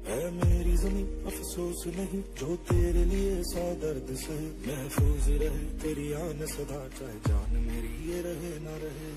है मेरी ज़मीं अफसोस नहीं जो तेरे लिए सौ दर्द सहे महफूज रहे तेरी आन सदा चाहे जान मेरी ये रहे ना रहे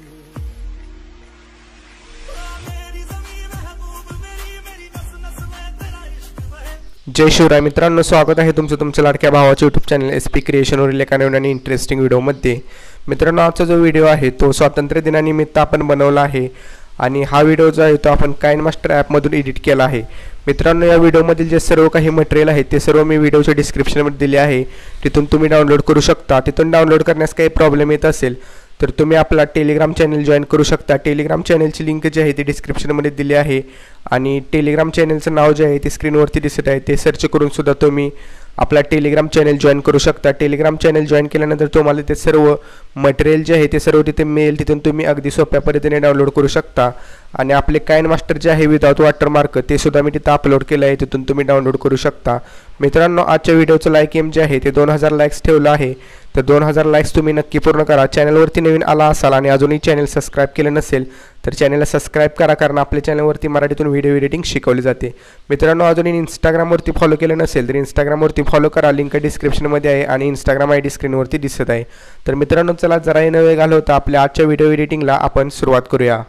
मेरी ज़मीं महबूब मेरी नस नस में तेरा इश्क बहे। जय शिवराय मित्रांनो, स्वागत आहे तुमच्या लाडक्या भावाच्या यूट्यूब चॅनल SP क्रिएशनवरील एका नवीन आणि इंटरेस्टिंग व्हिडिओमध्ये। मित्रांनो, आजचा जो व्हिडिओ आहे तो स्वातंत्र्य दिनानिमित्त आपण बनवला आहे आणि हा व्हिडिओ जो आहे तो आपण काइनमास्टर ॲपमधून एडिट केला आहे। मित्रांनो, या व्हिडिओमधील जे सर्व काही मटेरियल आहे ते सर्व मी व्हिडिओच्या डिस्क्रिप्शनमध्ये दिले आहे, तिथून तुम्ही डाउनलोड करू शकता। तिथून डाउनलोड करण्यास काही प्रॉब्लेम येत असेल तर तुम्ही आपला टेलिग्राम चॅनल जॉइन करू शकता। टेलिग्राम चॅनलची लिंक जी आहे ती डिस्क्रिप्शनमध्ये दिली आहे आणि टेलिग्राम चॅनलचं नाव जे आहे ते स्क्रीनवरती दिसत आहे, ते सर्च करून सुद्धा तुम्ही आपला टेलिग्राम चॅनल जॉइन करू शकता। टेलिग्राम चॅनल जॉइन केल्यानंतर तुम्हाला ते सर्व मटेरियल जे आहे ते सर्व तिथे मिळेल, तिथून तुम्ही अगदी सोप्या पद्धतीने डाउनलोड करू शकता। आणि आपले काइनमास्टर जे आहे विदाउट वॉटरमार्क ते सुद्धा मी तिथे अपलोड केलं आहे, तिथून तुम्ही डाउनलोड करू शकता। मित्रांनो, आजच्या व्हिडिओचं लाईक एम जे आहे ते 2000 लाईक्स ठेवलं आहे, तर 2000 लाईक्स तुम्ही नक्की पूर्ण करा। चॅनलवरती नवीन आला असाल आणि अजूनही चॅनल सबस्क्राइब केलं नसेल तर चॅनलला सबस्क्राइब करा, कारण आपल्या चॅनलवरती मराठीतून व्हिडिओ एडिटिंग शिकवली जाते। मित्रांनो, अजूनही इंस्टाग्रामवरती फॉलो केलं नसेल तर इंस्टाग्रामवरती फॉलो करा, लिंक डिस्क्रिप्शनमध्ये आहे आणि इंस्टाग्राम ID स्क्रीनवरती दिसत आहे। तर मित्रांनो, चला जरा न वेळ घालवता आपल्या आजच्या व्हिडिओ एडिटिंगला आपण सुरुवात करूया।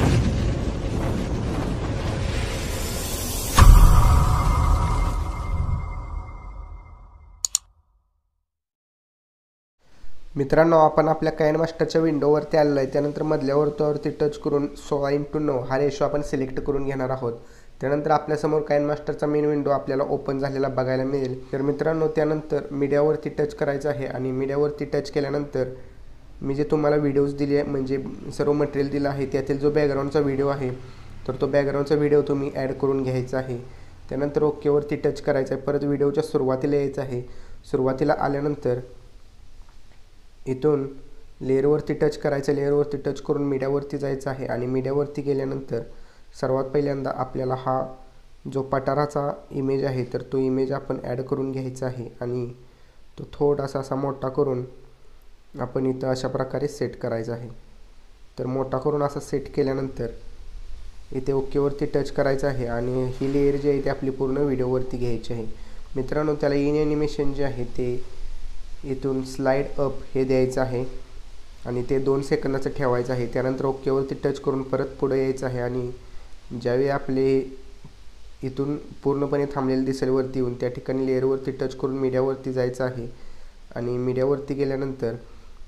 मित्रांनो, आपण आपल्या काइनमास्टरच्या विंडोवरती आलेलो आहे। त्यानंतर मधल्या वरती टच करून 16:9 हा रेशो आपण सिलेक्ट करून घेणार आहोत। त्यानंतर आपल्यासमोर काइनमास्टरचा मेन विंडो आपल्याला ओपन झालेला बघायला मिळेल। तर मित्रांनो, त्यानंतर मीडियावरती टच करायचं आहे आणि मीडियावरती टच केल्यानंतर मी जे तुम्हाला व्हिडिओज दिले म्हणजे सर्व मटेरियल दिलं आहे त्यातील जो बॅकग्राऊंडचा व्हिडिओ आहे तर तो बॅकग्राऊंडचा व्हिडिओ तुम्ही ॲड करून घ्यायचा आहे। त्यानंतर ओकेवरती टच करायचं आहे। परत व्हिडिओच्या सुरुवातीला यायचं आहे। सुरुवातीला आल्यानंतर इथून लेअरवरती टच करायचं, लेअरवरती टच करून मीडियावरती जायचं आहे आणि मीडियावरती गेल्यानंतर सर्वात पहिल्यांदा आपल्याला हा जो पठाराचा इमेज आहे तर तो इमेज आपण ॲड करून घ्यायचा आहे आणि तो थोडासा असा मोठा करून आपण इथं अशा प्रकारे सेट करायचा आहे। तर मोठा करून असा सेट केल्यानंतर इथे ओकेवरती टच करायचं आहे आणि ही लेअर जी आहे ती आपली पूर्ण व्हिडिओवरती घ्यायची आहे। मित्रांनो, त्याला इन ॲनिमेशन जे आहे ते इथून स्लाइड अप हे द्यायचं आहे आणि ते 2 सेकंदाचं ठेवायचं आहे। त्यानंतर ओकेवरती टच करून परत पुढे यायचं आहे आणि ज्यावेळी आपले इथून पूर्णपणे थांबलेले दिसेल वरती येऊन त्या ठिकाणी लेअरवरती टच करून मीडियावरती जायचं आहे आणि मीडियावरती गेल्यानंतर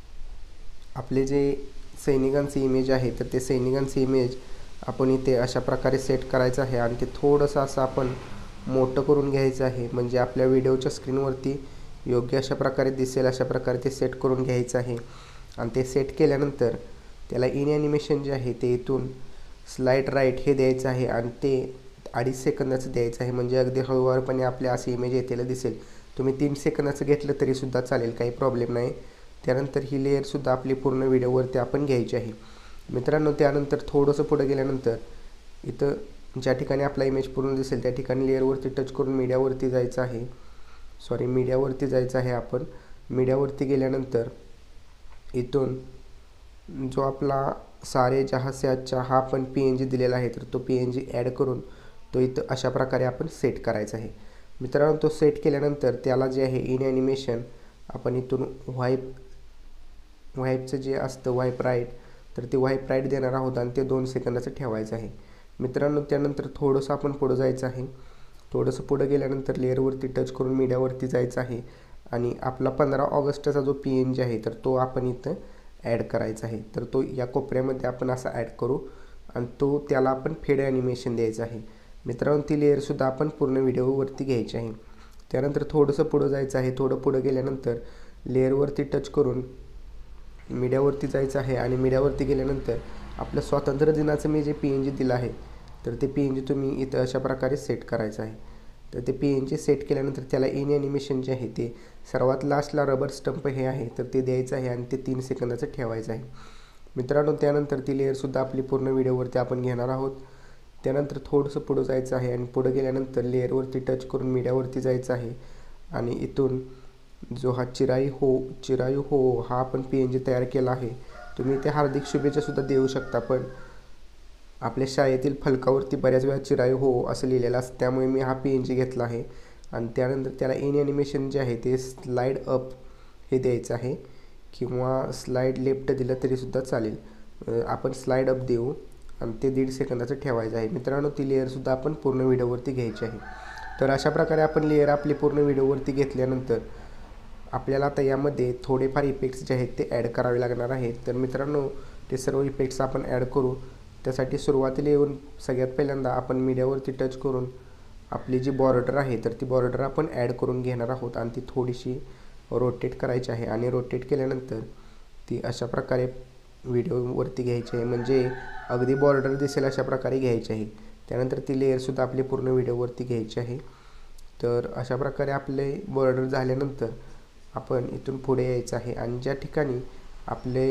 आपले जे सैनिकांचे इमेज आहे तर ते सैनिकांचे इमेज आपण इथे अशा प्रकारे सेट करायचं आहे आणि ते थोडंसं असं आपण मोठं करून घ्यायचं आहे, म्हणजे आपल्या व्हिडिओच्या स्क्रीनवरती योग्य अशा प्रकारे दिसेल अशा प्रकारे ते सेट करून घ्यायचं आहे। आणि ते सेट केल्यानंतर त्याला इन ॲनिमेशन जे आहे ते इथून स्लाइड राईट हे द्यायचं आहे आणि ते 2.5 सेकंदाचं द्यायचं आहे, म्हणजे अगदी हळूवारपणे आपल्या असे इमेज येतेला दिसेल। तुम्ही 3 सेकंदाचं घेतलं तरीसुद्धा चालेल, काही प्रॉब्लेम नाही। त्यानंतर ही लेअरसुद्धा आपली पूर्ण व्हिडिओवरती आपण घ्यायची आहे। मित्रांनो, त्यानंतर थोडंसं पुढं गेल्यानंतर इथं ज्या ठिकाणी आपला इमेज पूर्ण दिसेल त्या ठिकाणी लेअरवरती टच करून मीडियावरती जायचं आहे, मीडियावरती जायचं आहे। आपण मीडियावरती गेल्यानंतर इथून जो आपला सारे जहाँ से अच्छा हा आपण PNG दिलेला आहे तर तो PNG ॲड करून तो इथं अशा प्रकारे आपण सेट करायचा आहे। मित्रांनो, तो सेट केल्यानंतर त्याला जे आहे इन ॲनिमेशन आपण इथून व्हाईपचं जे असतं व्हाईप राईट तर ते व्हाईप राईट देणार आहोत आणि ते 2 सेकंदाचं ठेवायचं आहे। मित्रांनो, त्यानंतर थोडंसं आपण पुढं जायचं आहे। थोडंसं पुढं गेल्यानंतर लेअरवरती टच करून मीडियावरती जायचं आहे आणि आपला 15 ऑगस्टचा जो PNG आहे तर तो आपण इथं ॲड करायचा आहे। तर तो या कोपऱ्यामध्ये आपण असा ॲड करू आणि तो त्याला आपण फेड ॲनिमेशन द्यायचं आहे। मित्रांनो, ती लेअरसुद्धा आपण पूर्ण व्हिडिओवरती घ्यायची आहे। त्यानंतर थोडंसं पुढं जायचं आहे। थोडं पुढं गेल्यानंतर लेअरवरती टच करून मीडियावरती जायचं आहे आणि मीडियावरती गेल्यानंतर आपल्या स्वातंत्र्य दिनाचं मी जे PNG दिलं आहे तर ते PNG तुम्ही इथं अशा प्रकारे सेट करायचं आहे। तर ते PNG सेट केल्यानंतर त्याला इन ॲनिमेशन जे आहे ते सर्वात लास्टला रबर स्टंप हे आहे तर ते द्यायचं आहे आणि ते 3 सेकंदाचं ठेवायचं आहे। मित्रांनो, त्यानंतर ती लेअरसुद्धा आपली पूर्ण व्हिडिओवरती आपण घेणार आहोत। त्यानंतर थोडंसं पुढं जायचं आहे आणि पुढं गेल्यानंतर लेअरवरती टच करून मीडियावरती जायचं आहे आणि इथून जो हा चिरायू हो हा आपण PNG तयार केला आहे। तुम्ही ते हार्दिक शुभेच्छासुद्धा देऊ शकता, पण आपल्या शाळेतील फलकावरती बऱ्याच वेळा चिराई हो असं लिहिलेलं असतं, त्यामुळे मी हा PNG घेतला आहे. आणि त्यानंतर त्याला इन ॲनिमेशन जे आहे ते स्लाईड अप हे द्यायचं आहे किंवा स्लाईड लेफ्ट दिलं तरीसुद्धा चालेल. आपण स्लाईड अप देऊ आणि ते 1.5 सेकंदाचं ठेवायचं आहे. मित्रांनो, ती लेअरसुद्धा आपण पूर्ण व्हिडिओवरती घ्यायची आहे. तर अशा प्रकारे आपण लेअर आपली पूर्ण व्हिडिओवरती घेतल्यानंतर आपल्याला आता यामध्ये थोडेफार इफेक्ट्स जे आहेत ते ॲड करावे लागणार आहेत. तर मित्रांनो, ते सर्व इफेक्ट्स आपण ॲड करू. त्यासाठी सुरुवातीला येऊन सगळ्यात पहिल्यांदा आपण मीडियावरती टच करून आपली जी बॉर्डर आहे तर ती बॉर्डर आपण ॲड करून घेणार आहोत आणि ती थोडीशी रोटेट करायची आहे. आणि रोटेट केल्यानंतर ती अशा प्रकारे व्हिडिओवरती घ्यायची आहे, म्हणजे अगदी बॉर्डर दिसेल अशा प्रकारे घ्यायची आहे. त्यानंतर ती लेअरसुद्धा आपली पूर्ण व्हिडिओवरती घ्यायची आहे. तर अशा प्रकारे आपले बॉर्डर झाल्यानंतर आपण इथून पुढे यायचं आहे आणि ज्या ठिकाणी आपले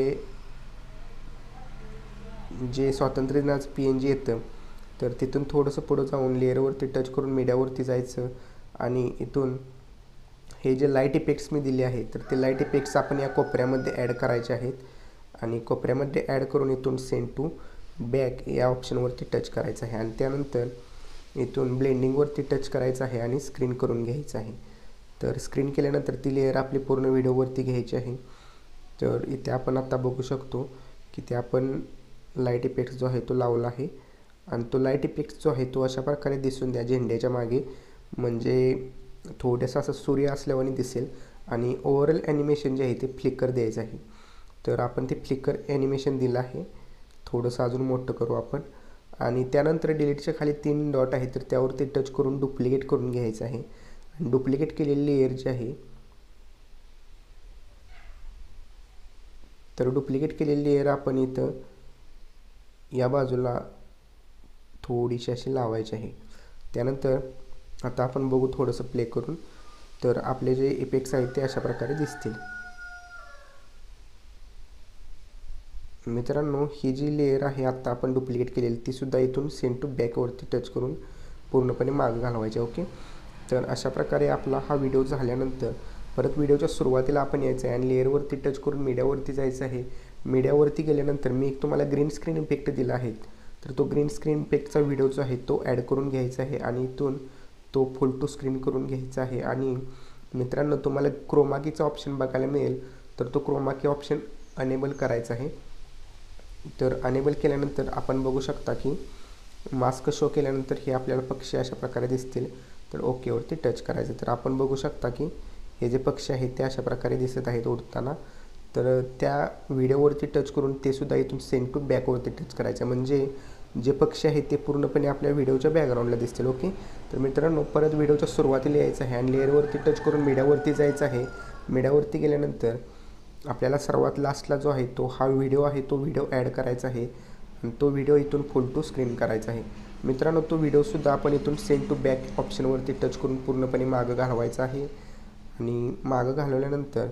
जे स्वातंत्र्य दिनाचं PNG येतं तर तिथून थोडंसं पुढं जाऊन लेअरवरती टच करून मीडियावरती जायचं आणि इथून हे जे लाईट इफेक्ट्स मी दिले आहेत तर ते लाईट इफेक्ट्स आपण या कोपऱ्यामध्ये ॲड करायचे आहेत. आणि कोपऱ्यामध्ये ॲड करून इथून सेंड टू बॅक या ऑप्शनवरती टच करायचं आहे आणि त्यानंतर इथून ब्लेंडिंगवरती टच करायचं आहे आणि स्क्रीन करून घ्यायचं आहे. तर स्क्रीन केल्यानंतर ती लेअर आपली पूर्ण व्हिडिओवरती घ्यायची आहे. तर इथे आपण आता बघू शकतो की ते आपण लाईट इफेक्ट्स जो आहे तो लावला आहे आणि तो लाईट इफेक्ट्स जो आहे तो अशा प्रकारे दिसून द्या झेंड्याच्या मागे, म्हणजे थोडंसं असं सूर्य असल्यावानी दिसेल. आणि ओव्हरऑल ॲनिमेशन जे आहे ते फ्लिकर द्यायचं आहे. तर आपण ते फ्लिकर ॲनिमेशन दिलं आहे. थोडंसं अजून मोठं करू आपण आणि त्यानंतर डिलीटच्या खाली 3 डॉट आहे तर त्यावरती टच करून डुप्लिकेट करून घ्यायचं आहे. आणि डुप्लिकेट केलेली लेअर जी आहे तर डुप्लिकेट केलेली लेअर आपण इथं या बाजूला थोडीशी अशी लावायची आहे. त्यानंतर आता आपण बघू थोडंसं प्ले करून, तर आपले जे इफेक्ट्स आहेत ते अशा प्रकारे दिसतील. मित्रांनो, ही जी लेअर आहे आत्ता आपण डुप्लिकेट केलेली तीसुद्धा इथून सेंड टू बॅकवरती टच करून पूर्णपणे मागं घालवायचे. ओके, तर अशा प्रकारे आपला हा व्हिडिओ झाल्यानंतर परत व्हिडिओच्या सुरुवातीला आपण यायचं आहे आणि लेअरवरती टच करून मीडियावरती जायचं आहे. मीडियावरती गेल्यानंतर मी एक तुम्हाला ग्रीन स्क्रीन इफेक्ट दिला आहे, तर तो ग्रीन स्क्रीन इफेक्टचा व्हिडिओ जो आहे तो ॲड करून घ्यायचा आहे आणि इथून तो फुल टू स्क्रीन करून घ्यायचा आहे. आणि मित्रांनो, तुम्हाला क्रोमाकीचा ऑप्शन बघायला मिळेल, तर तो क्रोमाकी ऑप्शन अनेबल करायचा आहे. तर अनेबल केल्यानंतर आपण बघू शकता की मास्क शो केल्यानंतर हे आपल्याला पक्षी अशा प्रकारे दिसतील. तर ओकेवरती टच करायचं. तर आपण बघू शकता की हे जे पक्षी आहेत ते अशा प्रकारे दिसत आहेत उडताना. तर त्या व्हिडिओवरती टच करून ते सुद्धा इथून सेंड टू बॅकवरती टच करायचं, म्हणजे जे पक्षी आहेत ते पूर्णपणे आपल्या व्हिडिओच्या बॅकग्राऊंडला दिसतील. ओके, तर मित्रांनो, परत व्हिडिओच्या सुरुवातीला यायचं आहे आणि लेअरवरती टच करून मीडियावरती जायचं आहे. मीडियावरती गेल्यानंतर आपल्याला सर्वात लास्टला जो आहे तो हा व्हिडिओ आहे तो व्हिडिओ ॲड करायचा आहे आणि तो व्हिडिओ इथून फुल टू स्क्रीन करायचा आहे. मित्रांनो, तो व्हिडिओसुद्धा आपण इथून सेंड टू बॅक ऑप्शनवरती टच करून पूर्णपणे मागं घालवायचा आहे. आणि मागं घालवल्यानंतर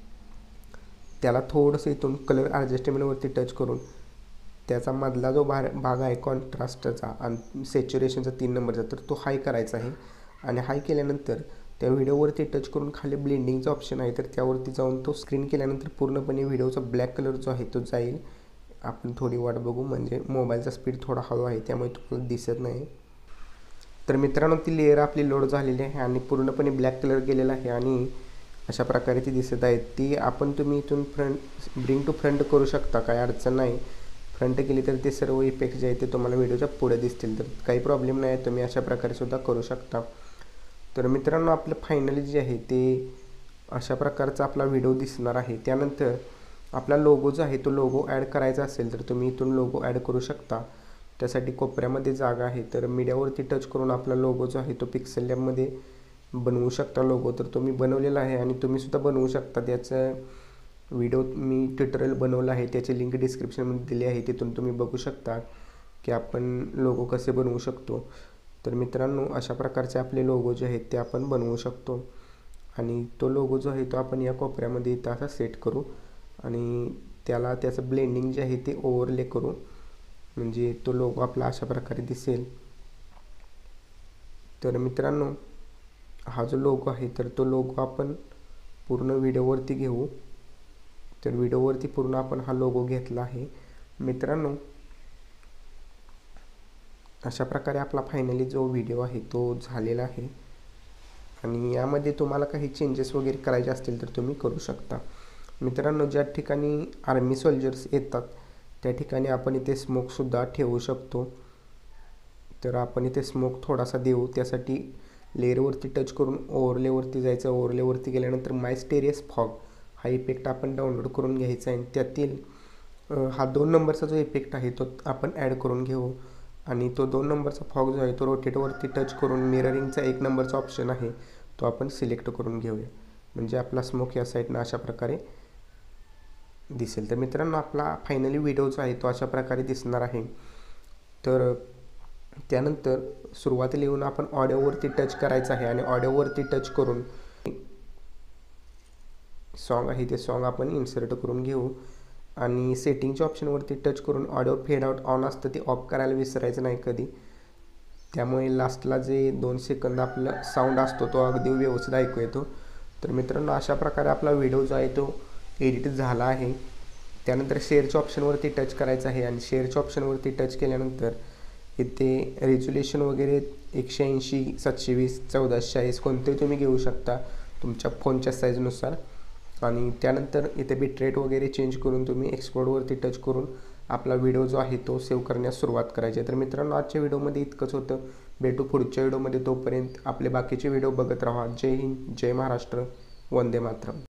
त्याला थोडंसं इथून कलर ॲडजस्टमेंटवरती टच करून त्याचा मधला जो भाग आहे कॉन्ट्रास्टचा आणि सॅच्युरेशनचा 3 नंबरचा तर तो हाय करायचा आहे. आणि हाय केल्यानंतर त्या व्हिडिओवरती टच करून खाली ब्लेंडिंगचा ऑप्शन आहे तर त्यावरती जाऊन तो स्क्रीन केल्यानंतर पूर्णपणे व्हिडिओचा ब्लॅक कलर जो आहे तो जाईल. आपण थोडी वाट बघू, म्हणजे मोबाईलचा स्पीड थोडा हळू आहे त्यामुळे तुम्हाला दिसत नाही. तर मित्रांनो, ती लेअर आपली लोड झालेली आहे आणि पूर्णपणे ब्लॅक कलर गेलेला आहे आणि अशा प्रकारे ती दिसत आहे. ती आपण तुम्ही इथून ब्रिंग टू फ्रंट करू शकता, काही अडचण नाही. फ्रंट केली तर ते सर्व इफेक्ट जे आहेत ते तुम्हाला व्हिडिओच्या पुढे दिसतील, तर काही प्रॉब्लेम नाही. तुम्ही अशा प्रकारे सुद्धा करू शकता. तर मित्रांनो, आपलं फायनली जे आहे ते अशा प्रकारचा आपला व्हिडिओ दिसणार आहे. त्यानंतर आपला लोगो जो आहे तो लोगो ॲड करायचा असेल तर तुम्ही इथून लोगो ॲड करू शकता. त्यासाठी कोपऱ्यामध्ये जागा आहे, तर मीडियावरती टच करून आपला लोगो जो आहे तो पिक्सेल लॅबमध्ये बनवू शकता लोगो. तर तुम्ही बनवलेला आहे आणि तुम्हीसुद्धा बनवू शकता. त्याचं व्हिडिओ मी ट्युटोरियल बनवला आहे, त्याची लिंक डिस्क्रिप्शनमध्ये दिली आहे, तिथून तुम्ही बघू शकता की आपण लोगो कसे बनवू शकतो. तर मित्रांनो, अशा प्रकारचे आपले लोगो जे आहेत ते आपण बनवू शकतो. आणि तो लोगो जो आहे तो आपण या कोपऱ्यामध्ये इथं असा सेट करू आणि त्याला त्याचं ब्लेंडिंग जे आहे ते ओव्हरले करू, म्हणजे तो लोगो आपला अशा प्रकारे दिसेल. तर मित्रांनो, हा जो लोगो आहे तर तो लोगो आपण पूर्ण व्हिडिओवरती घेऊ. तर व्हिडिओवरती पूर्ण आपण हा लोगो घेतला आहे. मित्रांनो, अशा प्रकारे आपला फायनली जो व्हिडिओ आहे तो झालेला आहे आणि यामध्ये तुम्हाला काही चेंजेस वगैरे करायचे असतील तर तुम्ही करू शकता. मित्रांनो, ज्या ठिकाणी आर्मी सोल्जर्स येतात त्या ठिकाणी आपण इथे स्मोकसुद्धा ठेवू शकतो. तर आपण इथे स्मोक थोडासा देऊ. त्यासाठी लेअरवरती टच करून ओव्हरलेवरती जायचं. ओव्हरलेवरती गेल्यानंतर मायस्टेरियस फॉग हा इफेक्ट आपण डाउनलोड करून घ्यायचा आहे. त्यातील हा 2 नंबरचा जो इफेक्ट आहे तो आपण ॲड करून घेऊ आणि तो 2 नंबरचा फॉग जो आहे तो रोटेटवरती टच करून मिररिंगचा 1 नंबरचा ऑप्शन आहे तो आपण सिलेक्ट करून घेऊया. म्हणजे आपला स्मोक या साईडनं अशा प्रकारे दिसेल. तर मित्रांनो, आपला फायनली व्हिडिओ जो आहे तो अशा प्रकारे दिसणार आहे. तर त्यानंतर सुरुवातीला येऊन आपण ऑडिओवरती टच करायचं आहे आणि ऑडिओवरती टच करून सॉन्ग आहे ते सॉन्ग आपण इन्सर्ट करून घेऊ आणि सेटिंगच्या ऑप्शनवरती टच करून ऑडिओ फेड आउट ऑन असतं ते ऑफ करायला विसरायचं नाही कधी. त्यामुळे लास्टला जे 2 सेकंद आपला साऊंड असतो तो अगदी व्यवस्थित ऐकू येतो. तर मित्रांनो, अशा प्रकारे आपला व्हिडिओ जो आहे तो एडिट झाला आहे. त्यानंतर शेअरच्या ऑप्शनवरती टच करायचं आहे आणि शेअरच्या ऑप्शनवरती टच केल्यानंतर इथे रेझोल्युशन वगैरे 180, 720, 1440 कोणतेही तुम्ही घेऊ शकता तुमच्या फोनच्या साईजनुसार. आणि त्यानंतर इथे बिटरेट वगैरे चेंज करून तुम्ही एक्सपोर्टवरती टच करून आपला व्हिडिओ जो आहे तो सेव्ह करण्यास सुरुवात करायची आहे. तर मित्रांनो, आजच्या व्हिडिओमध्ये इतकंच होतं. भेटू पुढच्या व्हिडिओमध्ये. तोपर्यंत आपले बाकीचे व्हिडिओ बघत राहा. जय हिंद, जय महाराष्ट्र, वंदे मातरम.